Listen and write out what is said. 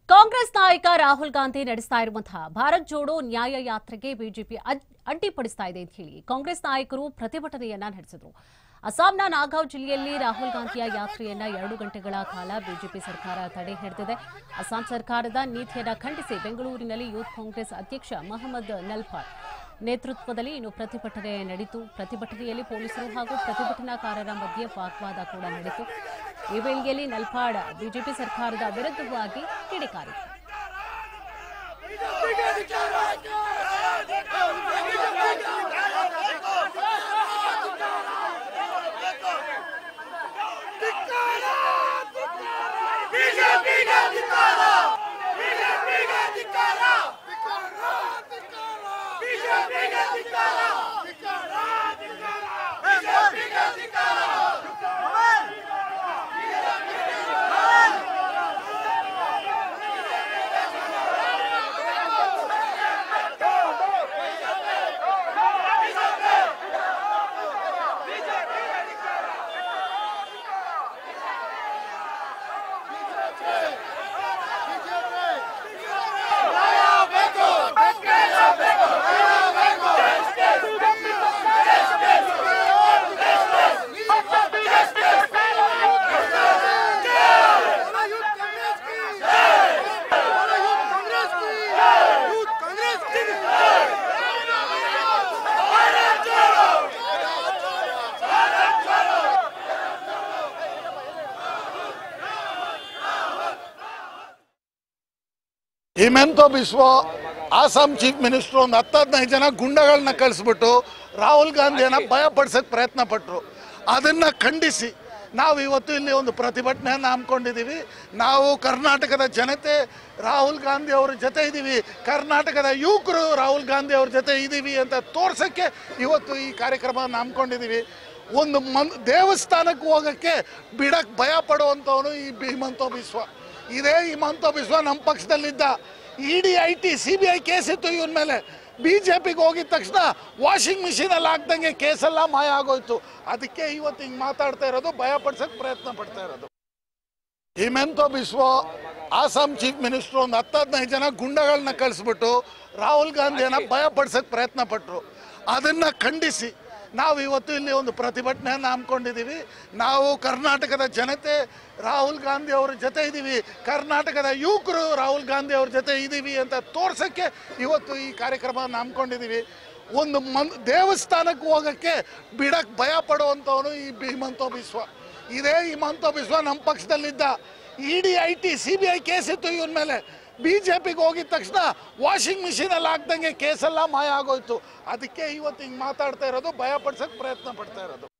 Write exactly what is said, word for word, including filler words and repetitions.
ಕಾಂಗ್ರೆಸ್ ನಾಯಕ ರಾಹುಲ್ ಗಾಂಧಿ ನಡೆಸ್ತಾ ಇರುವಂತಹ ಭಾರತ್ ಜೋಡೋ ನ್ಯಾಯ ಯಾತ್ರೆಗೆ ಬಿಜೆಪಿ ಅಡ್ಡಿಪಡಿಸ್ತಾ ಇದೆ ಅಂತ ಹೇಳಿ ಕಾಂಗ್ರೆಸ್ ನಾಯಕರು ಪ್ರತಿಭಟನೆಯನ್ನ ನಡೆಸಿದರು. ಅಸ್ಸಾಂನ ನಾಗಾಂವ್ ಜಿಲ್ಲೆಯಲ್ಲಿ ರಾಹುಲ್ ಗಾಂಧಿಯ ಯಾತ್ರೆಯನ್ನ ಎರಡು ಗಂಟೆಗಳ ಕಾಲ ಬಿಜೆಪಿ ಸರ್ಕಾರ ತಡೆ ಹಿಡಿದಿದೆ. ಅಸ್ಸಾಂ ಸರ್ಕಾರದ ನೀತಿಯನ್ನ ಖಂಡಿಸಿ ಬೆಂಗಳೂರಿನಲ್ಲಿ ಯೂತ್ ಕಾಂಗ್ರೆಸ್ ಅಧ್ಯಕ್ಷ ಮೊಹಮ್ಮದ್ ನಲ್ಪಾಡ್ ನೇತೃತ್ವದಲ್ಲಿ ಇನ್ನು ಪ್ರತಿಭಟನೆ ನಡೆಯಿತು. ಪ್ರತಿಭಟನೆಯಲ್ಲಿ ಪೊಲೀಸರು ಹಾಗೂ ಪ್ರತಿಭಟನಾಕಾರರ ಮಧ್ಯೆ ವಾಗ್ವಾದ ಕೂಡ ನಡೆಯಿತು. ಈ ವೇಳೆಯಲ್ಲಿ ನಲ್ಪಾಡ್ ಬಿಜೆಪಿ ಸರ್ಕಾರದ ವಿರುದ್ಧವಾಗಿ ಕಿಡಿಕಾರಿದರು. ಹಿಮಂತ ಬಿಸ್ವಾ ಆಸಾಂ ಚೀಫ್ ಮಿನಿಸ್ಟರ್ ಒಂದು ಹತ್ತು ಹದಿನೈದು ಜನ ಗುಂಡಗಳನ್ನ ಕಳಿಸ್ಬಿಟ್ಟು ರಾಹುಲ್ ಗಾಂಧಿಯನ್ನ ಭಯಪಡಿಸೋಕೆ ಪ್ರಯತ್ನ ಪಟ್ಟರು. ಅದನ್ನು ಖಂಡಿಸಿ ನಾವು ಇವತ್ತು ಇಲ್ಲಿ ಒಂದು ಪ್ರತಿಭಟನೆಯನ್ನು ಹಮ್ಮಿಕೊಂಡಿದ್ದೀವಿ. ನಾವು ಕರ್ನಾಟಕದ ಜನತೆ ರಾಹುಲ್ ಗಾಂಧಿ ಅವ್ರ ಜೊತೆ ಇದ್ದೀವಿ, ಕರ್ನಾಟಕದ ಯುವಕರು ರಾಹುಲ್ ಗಾಂಧಿ ಅವ್ರ ಜೊತೆ ಇದ್ದೀವಿ ಅಂತ ತೋರ್ಸೋಕ್ಕೆ ಇವತ್ತು ಈ ಕಾರ್ಯಕ್ರಮವನ್ನು ಹಮ್ಮಿಕೊಂಡಿದ್ದೀವಿ. ಒಂದು ಮನ್ ದೇವಸ್ಥಾನಕ್ಕೆ ಹೋಗೋಕ್ಕೆ ಬಿಡಕ್ಕೆ ಭಯ ಪಡುವಂಥವನು ಈ ಹಿಮಂತ ಬಿಸ್ವಾ. ಇದೇ ಹಿಮಂತ ಬಿಸ್ವಾ ನಮ್ಮ ಪಕ್ಷದಲ್ಲಿದ್ದ. E D I T C B I case ಇತ್ತು ಇವನ ಮೇಲೆ. ಬಿ ಜೆ ಪಿಗೆ ಹೋಗಿದ ತಕ್ಷಣ ವಾಷಿಂಗ್ ಮಿಷಿನಲ್ಲಿ ಹಾಕ್ದಂಗೆ ಕೇಸೆಲ್ಲ ಮಾಯ ಆಗೋಯ್ತು. ಅದಕ್ಕೆ ಇವತ್ತು ಹಿಂಗೆ ಮಾತಾಡ್ತಾ ಇರೋದು, ಭಯ ಪಡಿಸೋಕೆ ಪ್ರಯತ್ನ ಪಡ್ತಾ ಇರೋದು. ಹಿಮಂತ ಬಿಸ್ವಾ ಆಸಾಂ ಚೀಫ್ ಮಿನಿಸ್ಟರ್ ಒಂದು ಹತ್ತು ಹದಿನೈದು ಜನ ಗುಂಡಗಳನ್ನ ಕಳಿಸ್ಬಿಟ್ಟು ರಾಹುಲ್ ಗಾಂಧಿಯನ್ನ ಭಯಪಡಿಸೋಕೆ ಪ್ರಯತ್ನ ಪಟ್ಟರು. ಅದನ್ನು ಖಂಡಿಸಿ ನಾವು ಇವತ್ತು ಇಲ್ಲಿ ಒಂದು ಪ್ರತಿಭಟನೆಯನ್ನು ಹಮ್ಮಿಕೊಂಡಿದ್ದೀವಿ. ನಾವು ಕರ್ನಾಟಕದ ಜನತೆ ರಾಹುಲ್ ಗಾಂಧಿ ಅವ್ರ ಜೊತೆ ಇದ್ದೀವಿ, ಕರ್ನಾಟಕದ ಯುವಕರು ರಾಹುಲ್ ಗಾಂಧಿ ಅವ್ರ ಜೊತೆ ಇದ್ದೀವಿ ಅಂತ ತೋರ್ಸೋಕ್ಕೆ ಇವತ್ತು ಈ ಕಾರ್ಯಕ್ರಮವನ್ನು ಹಮ್ಮಿಕೊಂಡಿದ್ದೀವಿ. ಒಂದು ಮನ್ ದೇವಸ್ಥಾನಕ್ಕೆ ಹೋಗೋಕ್ಕೆ ಬಿಡಕ್ಕೆ ಭಯ ಪಡುವಂಥವನು ಈ ಹಿಮಂತ ಬಿಸ್ವಾ. ಇದೇ ಹಿಮಂತ ಬಿಸ್ವಾ ನಮ್ಮ ಪಕ್ಷದಲ್ಲಿದ್ದ. E D I T C B I case ಇತ್ತು ಇವನ ಮೇಲೆ. ಬಿ ಜೆ ಪಿಗೆ ಹೋಗಿದ ತಕ್ಷಣ ವಾಷಿಂಗ್ ಮಿಷಿನಲ್ಲಿ ಹಾಕ್ದಂಗೆ ಕೇಸೆಲ್ಲ ಮಾಯ ಆಗೋಯ್ತು. ಅದಕ್ಕೆ ಇವತ್ತು ಹಿಂಗೆ ಮಾತಾಡ್ತಾ ಇರೋದು, ಭಯ ಪಡಿಸೋಕೆ ಪ್ರಯತ್ನ ಪಡ್ತಾ ಇರೋದು.